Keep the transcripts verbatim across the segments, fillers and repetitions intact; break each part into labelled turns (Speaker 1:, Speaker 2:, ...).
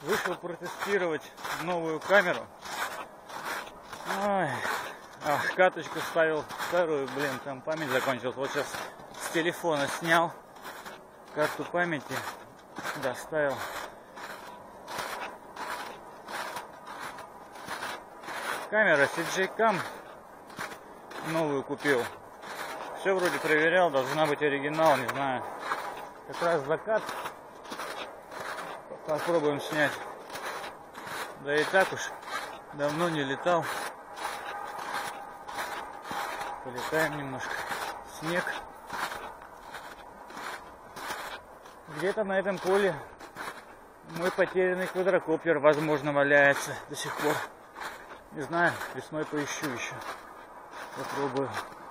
Speaker 1: Вышел протестировать новую камеру. Ой. Ах, каточку ставил вторую, блин, там память закончилась. Вот сейчас с телефона снял карту памяти, доставил. Камера си джей кам новую купил. Все вроде проверял, должна быть оригинал, не знаю. Как раз закат. Попробуем снять. Да и так уж давно не летал. Полетаем немножко. Снег. Где-то на этом поле мой потерянный квадрокоптер, возможно, валяется до сих пор. Не знаю, весной поищу еще. Попробую.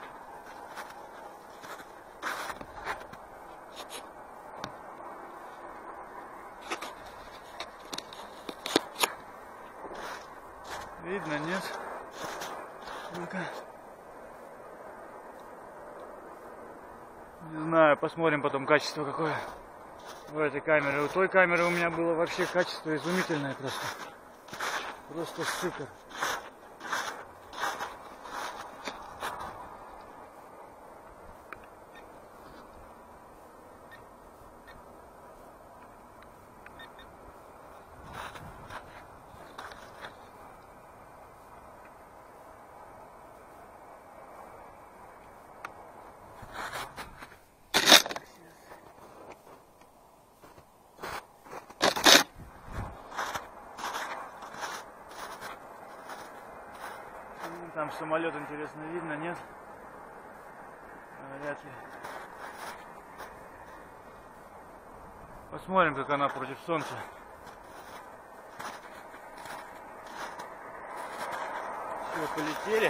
Speaker 1: Видно, нет? Ну-ка. Не знаю, посмотрим потом качество какое в этой камере. У той камеры у меня было вообще качество изумительное просто. Просто супер. Там самолет, интересно, видно, нет? Вряд ли. Посмотрим, как она против солнца. Все, полетели.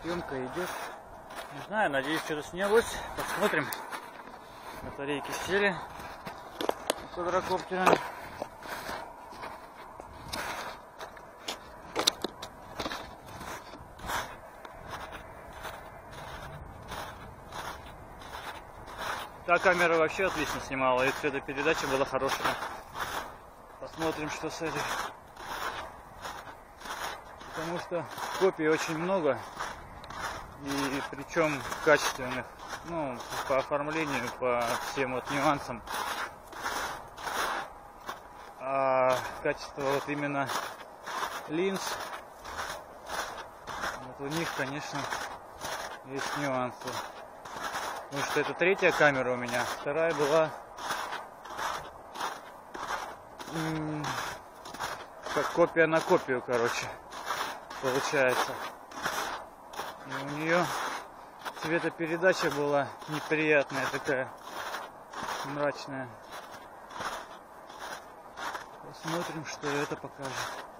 Speaker 1: съемка идет. Не знаю, надеюсь, что-то снялось. Посмотрим. Батарейки сели у квадрокоптера. Та камера вообще отлично снимала, и цветопередача была хорошая. Посмотрим, что с этой. Потому что копий очень много, и причем качественных, ну, по оформлению, по всем вот нюансам. А качество вот именно линз, вот у них, конечно, есть нюансы. Потому что это третья камера у меня, вторая была как копия на копию, короче, получается. И у нее цветопередача была неприятная, такая мрачная. Посмотрим, что это покажет.